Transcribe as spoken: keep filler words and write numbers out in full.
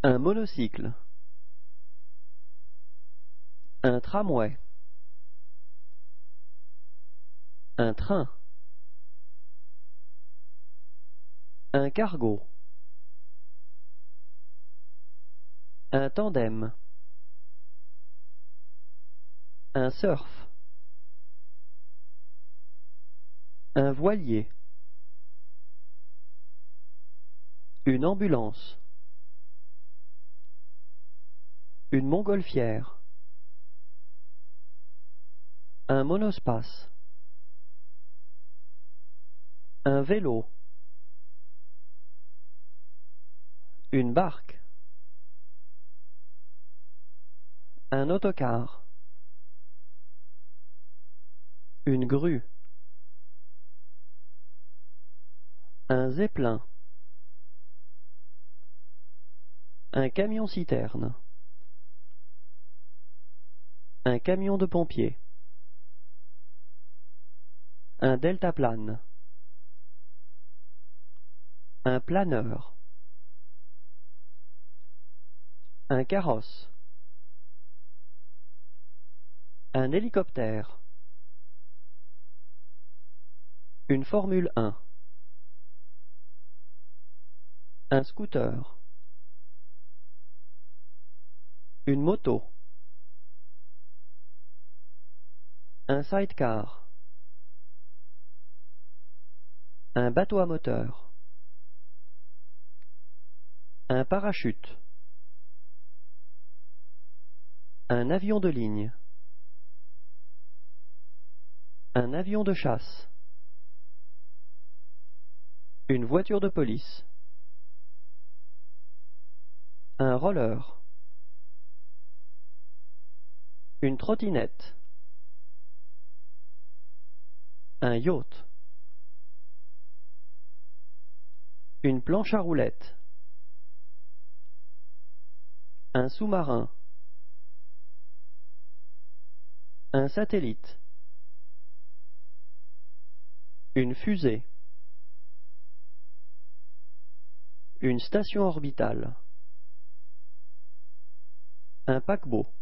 Un monocycle. Un tramway. Un train. Un cargo. Un tandem. Un surf. Un voilier. Une ambulance. Une montgolfière. Un monospace. Un vélo. Une barque. Un autocar. Une grue. Un zeppelin. Un camion-citerne. Un camion de pompier. Un deltaplane. Un planeur. Un carrosse. Un hélicoptère. Une Formule un. Un scooter. Une moto. Un sidecar. Un bateau à moteur. Un parachute. Un avion de ligne. Un avion de chasse. Une voiture de police. Un roller. Une trottinette. Un yacht. Une planche à roulettes. Un sous-marin. Un satellite. Une fusée. Une station orbitale. Un paquebot.